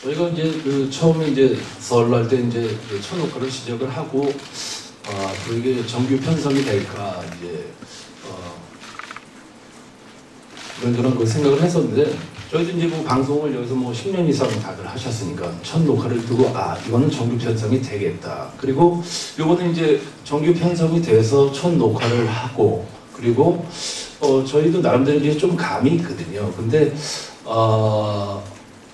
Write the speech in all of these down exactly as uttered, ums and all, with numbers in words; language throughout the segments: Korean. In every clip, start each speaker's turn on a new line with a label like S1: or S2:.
S1: 저희가 이제 그 처음에 이제 설날 때 이제 첫 녹화를 시작을 하고, 어, 또 이게 정규 편성이 될까 이제 어, 그런저런 그 생각을 했었는데, 저희도 이제 뭐 방송을 여기서 뭐 십 년 이상 다들 하셨으니까 첫 녹화를 두고 아 이거는 정규 편성이 되겠다. 그리고 이거는 이제 정규 편성이 돼서 첫 녹화를 하고, 그리고 어, 저희도 나름대로 이제 좀 감이 있거든요. 근데 어,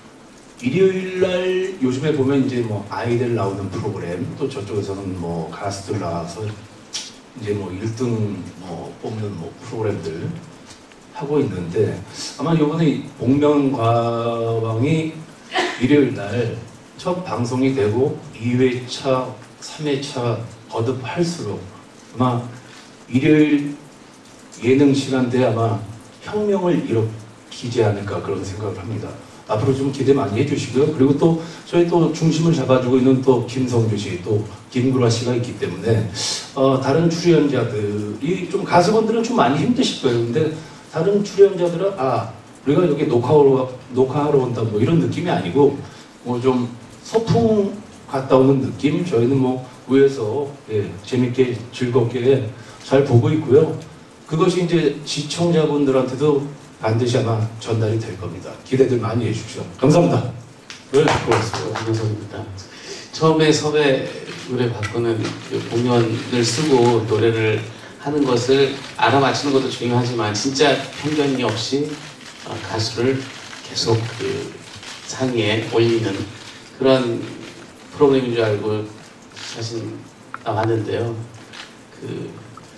S1: 일요일날 요즘에 보면 이제 뭐 아이들 나오는 프로그램, 또 저쪽에서는 뭐 가수들 나와서 이제 뭐 일 등 뭐 뽑는 뭐 프로그램들 하고 있는데, 아마 요번에 복면가왕이 일요일날 첫 방송이 되고 이 회차, 삼 회차 거듭할수록 아마 일요일 예능 시간대에 아마 혁명을 일으키지 않을까 그런 생각을 합니다. 앞으로 좀 기대 많이 해주시고요. 그리고 또 저희 또 중심을 잡아주고 있는 또 김성주 씨, 또 김구라 씨가 있기 때문에 어, 다른 출연자들이 좀 가수분들은 좀 많이 힘드실 거예요. 근데 다른 출연자들은 아 우리가 여기 녹화하러, 녹화하러 온다 뭐 이런 느낌이 아니고 뭐 좀 소풍 갔다 오는 느낌. 저희는 뭐 위에서 예, 재밌게 즐겁게 잘 보고 있고요. 그것이 이제 시청자분들한테도 반드시 아마 전달이 될 겁니다. 기대들 많이 해주십시오. 감사합니다.
S2: 네, 고맙습니다. 김현석입니다. 처음에 섭외 노래 바꾸는 그 공연을 쓰고 노래를 하는 것을 알아맞히는 것도 중요하지만 진짜 편견이 없이 가수를 계속 그 상위에 올리는 그런 프로그램인 줄 알고 사실 나왔는데요. 그,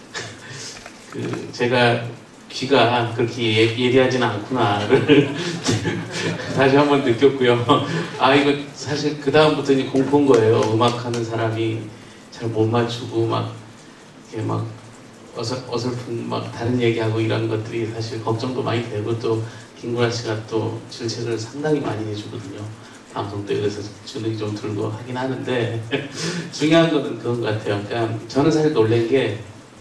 S2: 그 제가 귀가 그렇게 예, 예리하지는 않구나를 다시 한번 느꼈고요. 아 이거 사실 그 다음부터는 공포인 거예요. 음악하는 사람이 잘 못 맞추고 막 이렇게 막 어설, 어설픈 막 다른 얘기하고 이런 것들이 사실 걱정도 많이 되고, 또 김구라 씨가 또 질책을 상당히 많이 해주거든요. 방송 때. 그래서 주눅이 좀 들고 하긴 하는데 중요한 거는 그런 것 같아요. 그러니까 저는 사실 놀란 게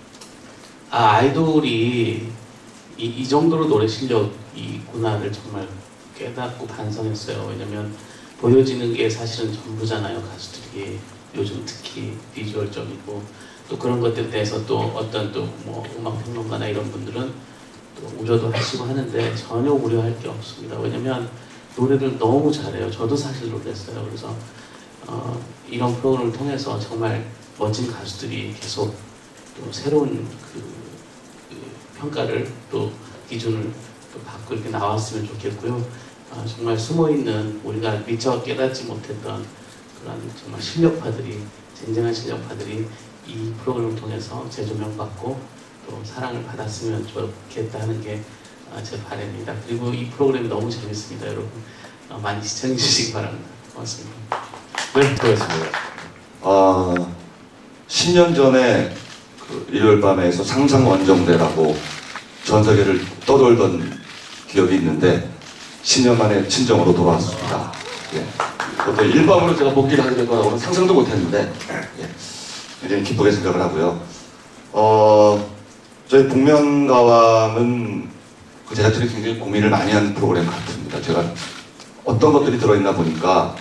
S2: 아 아이돌이 이, 이 정도로 노래 실력이구나를 정말 깨닫고 반성했어요. 왜냐면 보여지는 게 사실은 전부잖아요. 가수들이 요즘 특히 비주얼적이고, 또 그런 것들에 대해서 또 어떤 또 뭐 음악평론가나 이런 분들은 또 우려도 하시고 하는데 전혀 우려할 게 없습니다. 왜냐면 노래를 너무 잘해요. 저도 사실 놀랐어요. 그래서 어, 이런 프로그램을 통해서 정말 멋진 가수들이 계속 또 새로운 그, 그 평가를 또 기준을 또 받고 이렇게 나왔으면 좋겠고요. 어, 정말 숨어있는 우리가 미처 깨닫지 못했던 그런 정말 실력파들이, 쟁쟁한 실력파들이 이 프로그램을 통해서 재조명받고 또 사랑을 받았으면 좋겠다는 게 제 바람입니다. 그리고 이 프로그램이 너무 재밌습니다. 여러분 어, 많이 시청해 주시기 바랍니다. 고맙습니다.
S3: 네, 고맙습니다. 아, 십 년 전에 그 일요일 밤에서 상상 원정대라고 전 세계를 떠돌던 기억이 있는데 십 년 만에 친정으로 돌아왔습니다. 예. 그때 일밤으로 제가 복귀를 하게 될 거라고는 상상도 못했는데 예. 굉장히 기쁘게 생각을 하고요. 어, 저희 복면가왕은 그 제작진이 굉장히 고민을 많이 한 프로그램 같습니다. 제가 어떤 것들이 들어있나 보니까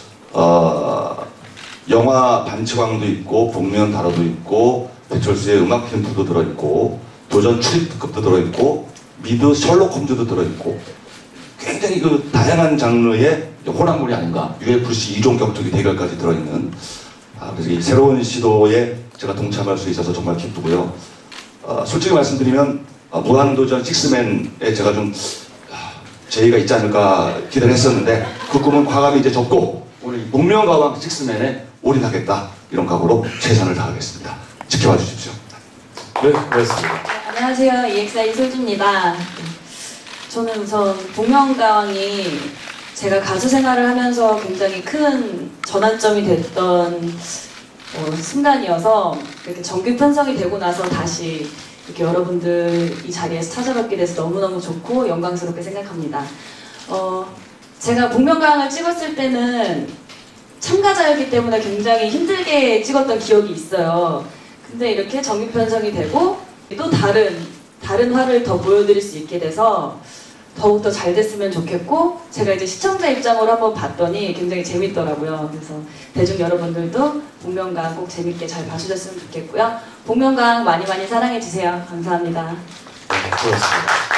S3: 어, 영화 반치광도 있고 복면 다뤄도 있고 배철수의 음악 캠프도 들어있고 도전 출입 특급도 들어있고 미드 셜록 홈즈도 들어있고 굉장히 그 다양한 장르의 호랑물이 아닌가. 유에프씨 이종 격투기 대결까지 들어있는 아, 그래서 이 새로운 시도에 제가 동참할 수 있어서 정말 기쁘고요. 어, 솔직히 말씀드리면 어, 무한도전 식스맨에 제가 좀 아, 제의가 있지 않을까 기대를 했었는데 그 꿈은 과감히 이제 접고 우리 복면가왕 식스맨에 올인하겠다 이런 각오로 최선을 다하겠습니다. 지켜봐 주십시오.
S1: 네, 고맙습니다.
S4: 네, 안녕하세요. 이엑스아이 이솔주입니다. 저는 우선 복면가왕이 제가 가수 생활을 하면서 굉장히 큰 전환점이 됐던 어, 순간이어서 이렇게 정규 편성이 되고 나서 다시 이렇게 여러분들 이 자리에서 찾아뵙게 돼서 너무너무 좋고 영광스럽게 생각합니다. 어, 제가 복면가왕을 찍었을 때는 참가자였기 때문에 굉장히 힘들게 찍었던 기억이 있어요. 근데 이렇게 정규 편성이 되고 또 다른 다른 화를 더 보여드릴 수 있게 돼서 더욱더 잘 됐으면 좋겠고 제가 이제 시청자 입장으로 한번 봤더니 굉장히 재밌더라고요. 그래서 대중 여러분들도 복면가왕 꼭 재밌게 잘 봐주셨으면 좋겠고요. 복면가왕 많이 많이 사랑해주세요. 감사합니다.
S2: 네, 고맙습니다.